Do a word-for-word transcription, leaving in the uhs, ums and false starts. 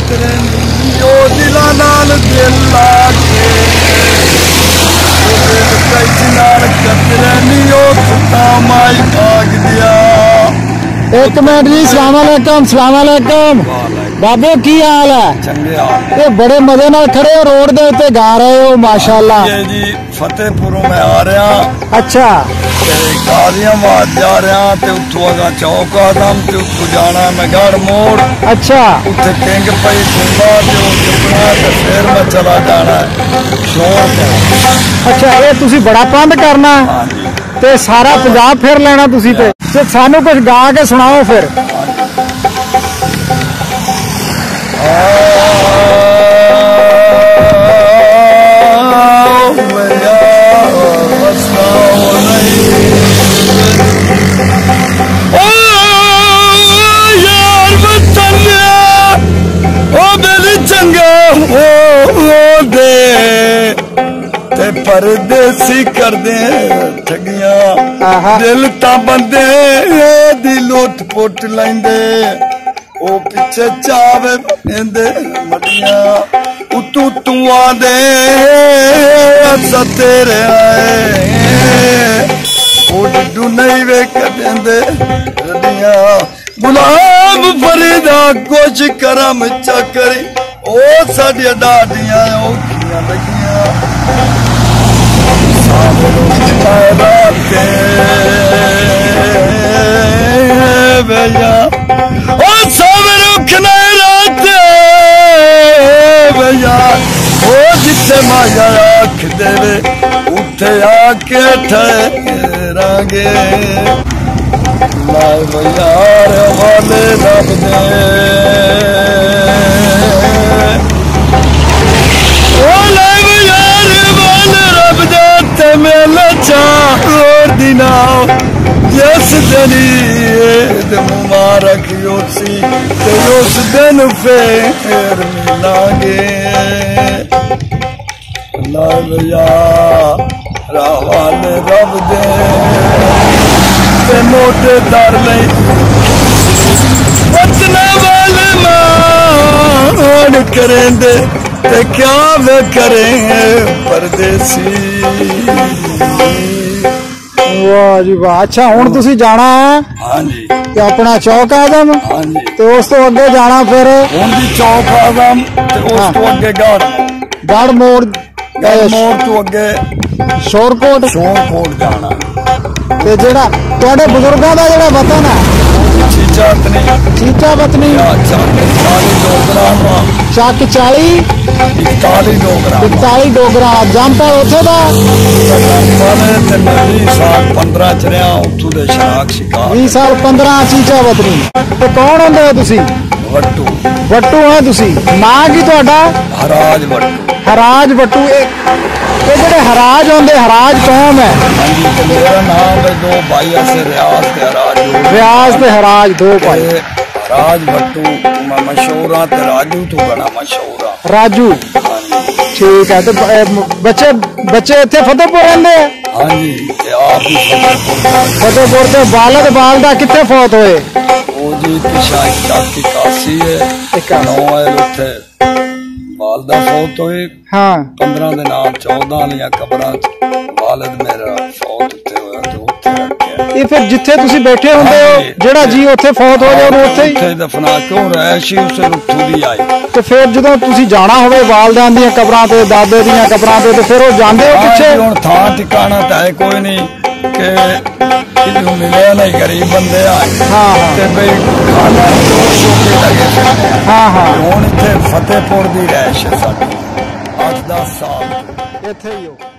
कतरे नी ओ दिला नाल दिल लाके कतरे नी ओ सुता माई भाग दिया। एक मिनट जी, सलाम अलैकुम। सलाम अलैकुम बाबे, की हाल है? चंगे हाल। ये बड़े मजे नाल खड़े हो, रोड दे उत्ते गा रहे हो माशाल्लाह। ये जी फतेहपुरों में आ रहा। अच्छा, गाजियाबाद जा रहा ते उतो अगा चौक आदम ते उतो जाना मैं गढ़ मोड़। अच्छा, उत्थे किंग पई गुंबा ते ओ चुकना ते फिर मैं चला जाना शौक है। अच्छा, ये तुसी बड़ा पंध करना ते सारा पंजाब फिर लेना तुसी ते ते सानू कुछ गा के सुनाओ फिर। परदेसी कर दे ठगियां दिल ता बंदे दी लुट पुट लेंदे ओ पिछे चावे पेंदे मडियां उतू तू आदे असा तेरे आए ओ डू नहीं वे कदेंदे रडियां गुलाम फरीदा कुछ करम चकरी ओ साडियां डाडियां औखियां लगियां भैया ओ सब रुखने राते भैया ओ जिथे माया आख देवे उथे आके ठहरांगे लाए भैया वाले रब दे ओ लाए भैया वाले रब दे मेला चार दिना जिस दिन मुबारक योसी ते उस दिन फिर मिलांगे लाया रावाल रब दे ते मोटे दर नहीं बचने वाले मान करेंदे ते क्या वे करेंगे परदेसी। वाह जी वाह। अच्छा, हुण तुसी जाना है? हाँ जी। ते अपना चौक आदम? हाँ जी। ते उस तो अगे जाना फिर? हुण जी चौक आदम ते उस तो अगे गढ़ गढ़ मोड़ गढ़ मोड़ तो अगे शोरकोट शोरकोट जाना। ते जेड़ा तुहाडे बुजुर्गां दा जेड़ा वतन है चीचा पत्नी चीचा पत्नी चाली डोगरा चक चाली इकताली डोगरा इकताली डोगरा जंपर उथे दा साल पंद्रह च रहा उतों दे शराक शिकार बीस साल पंद्रह चीचा पत्नी। ते कौन होंदे हो तुसी? वट्टू वट्टू है तुसी। नां की तुहाडा? हराज वट्टू। हराज वट्टू। ये जेडे हराज होंदे, हराज कौम है? हाँ जी, मेरा नाम है दो भाई से रियाज ते हराज रियाज ते हराज दो भाई। हराज वट्टू मैं मशहूर हाँ ते राजू तो बड़ा मशहूर हाँ। राजू ठीक है। तो बच्चे बच्चे इत्थे फतेहपुर रहंदे हैं? हाँ जी, आप ही फतेहपुर। फतेहपुर ते बालद बालदा कित्थे फौत होए? वो जी शायद इक्यासी है नौ है उथे वालदा फौत होए। हाँ, पंद्रह दिन आप चौदह लिया कबरां वालद मेरा फौत उत्थे होया ते उत्थे रखिया। ये फिर जिथे तुसी बैठे होंदे हो जेड़ा जी उत्थे फौत हो जाए उत्थे ही उत्थे दफना क्यों रैशी उसे रुठू दी आई। ते फिर जदों तुसी जाना होवे वालदां दी कबरां ते दादे दी कबरां ते फिर वो जांदे हो पिछे? हुण थां ठिकाना तां है कोई नहीं के किसी मिले नहीं, गरीब बंदे आए। हाँ हाँ ते भाई खाना लगे। हाँ हाँ हुण इत्थे फतेहपुर दी रैश है साडी आठ दस साल इत्थे ही हो।